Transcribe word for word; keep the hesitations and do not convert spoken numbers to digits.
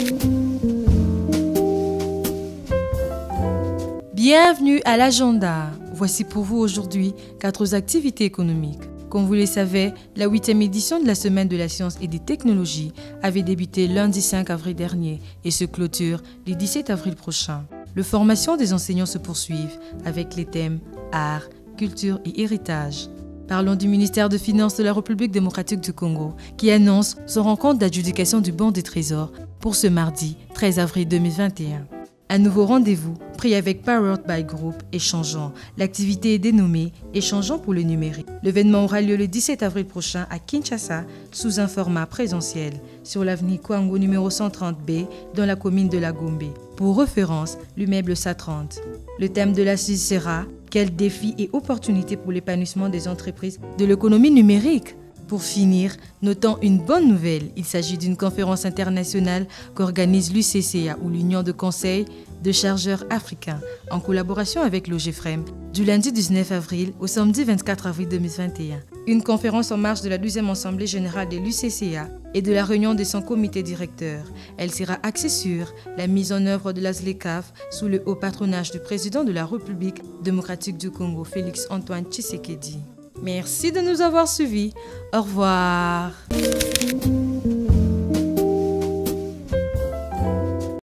Bienvenue à l'agenda. Voici pour vous aujourd'hui quatre activités économiques. Comme vous le savez, la huitième édition de la Semaine de la Science et des Technologies avait débuté lundi cinq avril dernier et se clôture le dix-sept avril prochain. Les formations des enseignants se poursuivent avec les thèmes art, culture et héritage. Parlons du ministère des Finances de la République démocratique du Congo qui annonce son rencontre d'adjudication du bon des trésors pour ce mardi treize avril deux mille vingt et un. Un nouveau rendez-vous pris avec Powered by Group Échangeant. L'activité est dénommée Échangeant pour le numérique. L'événement aura lieu le dix-sept avril prochain à Kinshasa sous un format présentiel sur l'avenue Kwango numéro cent trente B dans la commune de la Gombe. Pour référence, l'immeuble S A trente. Le thème de l'assise sera « Quels défis et opportunités pour l'épanouissement des entreprises de l'économie numérique ?» Pour finir, notons une bonne nouvelle. Il s'agit d'une conférence internationale qu'organise l'U C C A ou l'Union de conseil de chargeurs africains en collaboration avec l'O G F R E M du lundi dix-neuf avril au samedi vingt-quatre avril deux mille vingt et un. Une conférence en marge de la douzième Assemblée générale de l'U C C A et de la réunion de son comité directeur. Elle sera axée sur la mise en œuvre de la Z L E C A F sous le haut patronage du président de la République démocratique du Congo, Félix Antoine Tshisekedi. Merci de nous avoir suivis. Au revoir.